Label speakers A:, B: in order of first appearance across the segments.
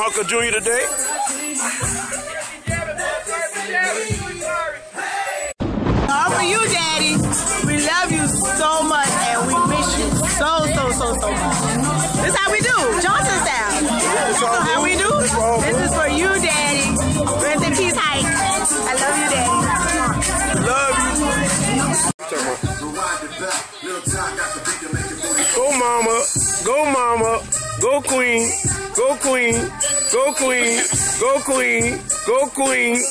A: Uncle Junior today.
B: All for you, Daddy. We love you so much, and we miss you so much. This is how we do, Johnson style. This is how we do. This is for you, Daddy. Rest in peace, Hike. I love you, Daddy.
A: Love you. Go, mama. Go, mama. Go, queen. Go, queen. Go, queen. Go, queen. Go, queen.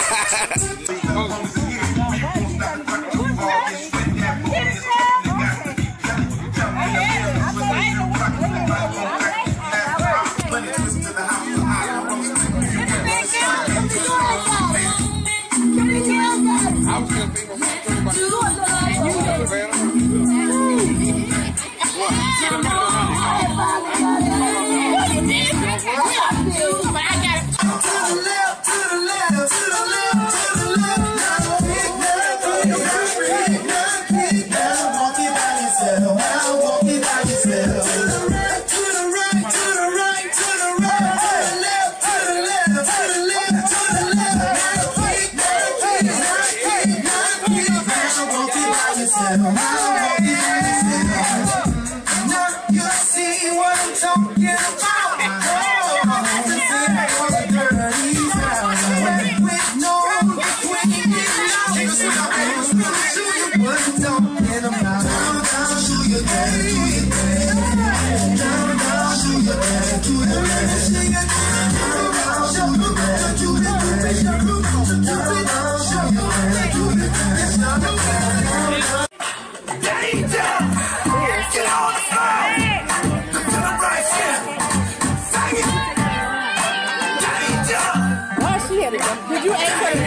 B: Did you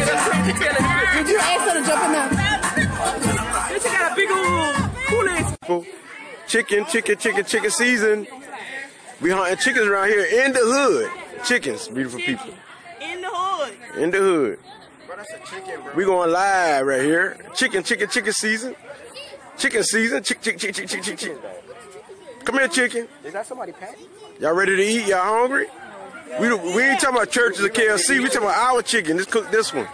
B: ask her to jump in there? She got a big old
A: Chicken season. We hunting chickens around here in the hood. Chickens, beautiful people.
B: In the hood.
A: In the hood. We going live right here. Chicken season. Chicken season. Chicken. Come here, chicken.
C: Is that somebody pet?
A: Y'all ready to eat? Y'all hungry? We ain't talking about churches or KFC. We talking about our chicken. Let's cook this one.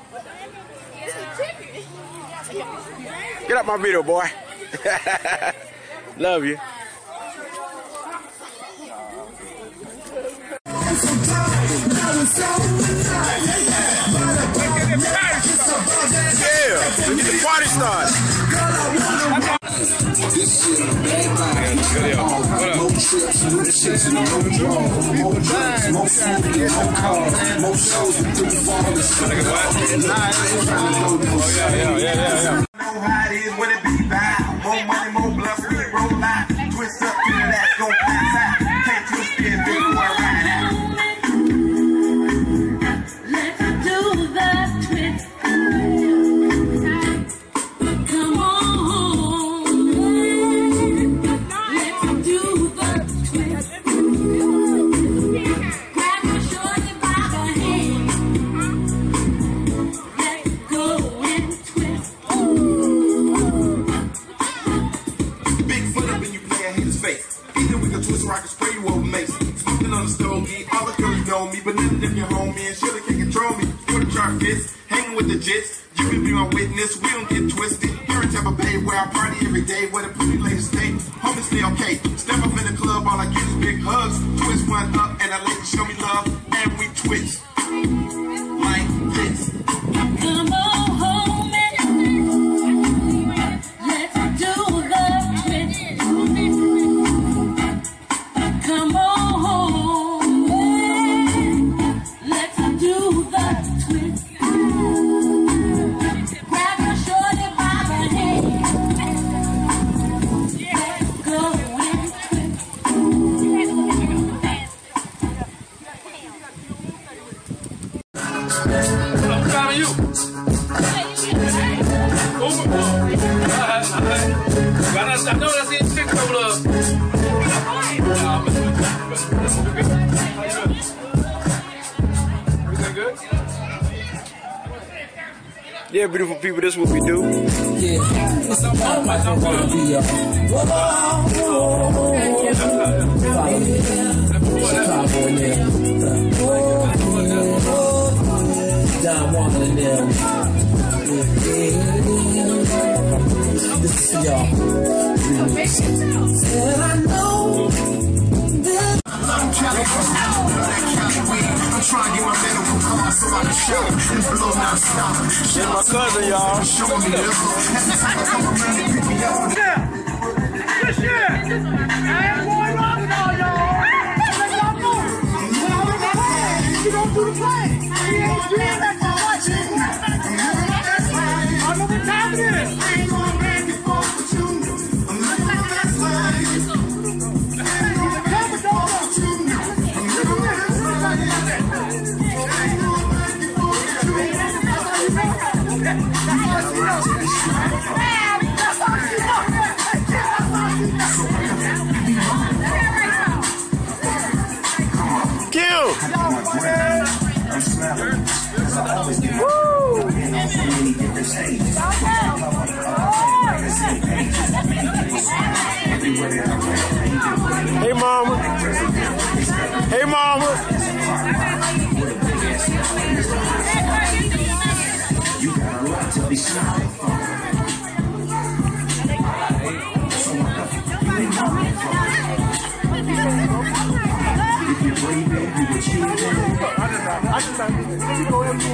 A: Get out my video, boy. Love you. Yeah, let's get the party started. This shit a bad life. No trips, no shit in the more drugs, more food, more cars, more shows we do for yeah. Know how it is when it be bad. More money, more blood, we roll out. Twist up to the last, go pass out. Can't twist it, big boy right out. Let's do the twist. Come on. Let's do the twist. Grab your shorty by the hand. Let's go and twist. Big foot up and you play a hater's face. Either we can twist or I can spray you over mace. Smoking on the stove, eat all the girls know me, but none of them your homie and surely can't control me. You're the sharp fist, hanging with the jits. You can be my witness, we don't get twisted. Here in Tampa Bay, where I party every day, where the pretty ladies stay. Homies stay okay. Step up in the club, all I get is big hugs. Twist one up, and I let you show me love, and we twist like this. Come on home and let's do the twist. Come on home and let's do the twist. Grab your shorty by the hand. Let's go and twist. I'm proud of you. I know that's the chick over Everything good? Yeah, beautiful people, this is what we do. Yeah.
C: follow me. Chicago and them. Don Juan and them. This is for y'all. And I know that I'm trying to get my medical card so I can show and blow non-stop.
D: This my cousin, y'all.
C: Show me the
E: This year, I am going off now, y'all. You don't do the play. You ain't doing that for much. I know what time it is. I ain't going back and forth with you. I'm living my best life.
A: I'm smelling. Cause I always get my and on so many different stages.
D: Hey, mama. Hey, mama.
A: You got a lot to be smiling for. So if you're brave, you achieve it.